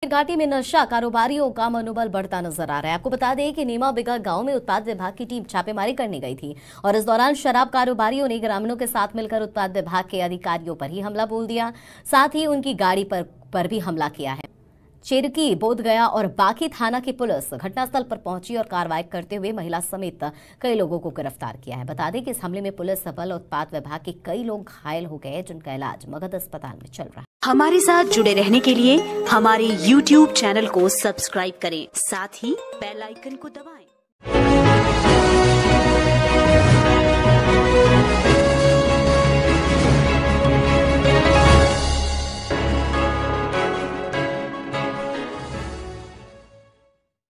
घाटी में नशा कारोबारियों का मनोबल बढ़ता नजर आ रहा है। आपको बता दें कि नीमा बिगा गांव में उत्पाद विभाग की टीम छापेमारी करने गई थी और इस दौरान शराब कारोबारियों ने ग्रामीणों के साथ मिलकर उत्पाद विभाग के अधिकारियों पर ही हमला बोल दिया, साथ ही उनकी गाड़ी पर भी हमला किया है। चिरकी, बोधगया और बाकी थाना की पुलिस घटनास्थल पर पहुंची और कार्रवाई करते हुए महिला समेत कई लोगों को गिरफ्तार किया है। बता दें कि इस हमले में पुलिस बल और उत्पाद विभाग के कई लोग घायल हो गए, जिनका इलाज मगध अस्पताल में चल रहा है। हमारे साथ जुड़े रहने के लिए हमारे YouTube चैनल को सब्सक्राइब करें, साथ ही बेल आइकन को दबाएं।